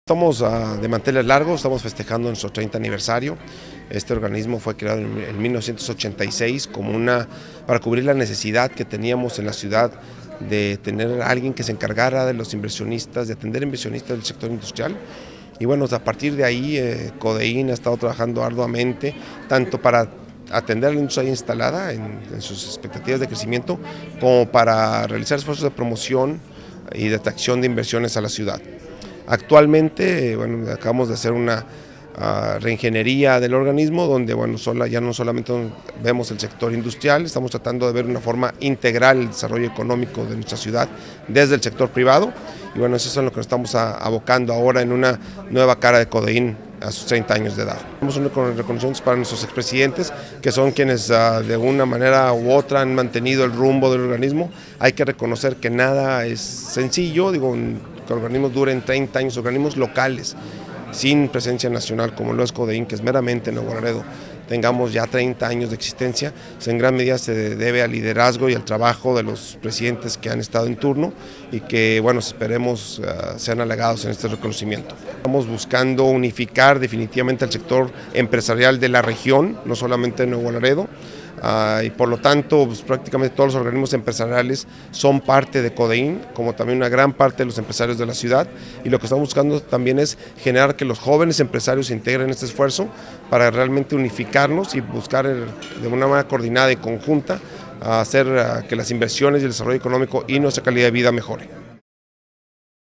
Estamos de manteles largos, estamos festejando nuestro 30 aniversario. Este organismo fue creado en 1986 para cubrir la necesidad que teníamos en la ciudad de tener a alguien que se encargara de los inversionistas, de atender inversionistas del sector industrial. Y bueno, a partir de ahí Codeín ha estado trabajando arduamente, tanto para atender a la industria instalada en sus expectativas de crecimiento, como para realizar esfuerzos de promoción y de atracción de inversiones a la ciudad. Actualmente, bueno, acabamos de hacer una reingeniería del organismo donde, bueno, ya no solamente vemos el sector industrial, estamos tratando de ver una forma integral el desarrollo económico de nuestra ciudad desde el sector privado, y bueno, eso es lo que nos estamos abocando ahora en una nueva cara de Codeín a sus 30 años de edad. Tenemos un reconocimiento para nuestros expresidentes, que son quienes de una manera u otra han mantenido el rumbo del organismo. Hay que reconocer que nada es sencillo, que organismos duren 30 años, organismos locales, sin presencia nacional, como lo es Codeín, que es meramente Nuevo Laredo, tengamos ya 30 años de existencia, pues en gran medida se debe al liderazgo y al trabajo de los presidentes que han estado en turno y que, bueno, esperemos sean halagados en este reconocimiento. Estamos buscando unificar definitivamente el sector empresarial de la región, no solamente de Nuevo Laredo, y por lo tanto pues, prácticamente todos los organismos empresariales son parte de Codeín, como también una gran parte de los empresarios de la ciudad, y lo que estamos buscando también es generar que los jóvenes empresarios se integren en este esfuerzo para realmente unificarnos y buscar de una manera coordinada y conjunta hacer que las inversiones y el desarrollo económico y nuestra calidad de vida mejore.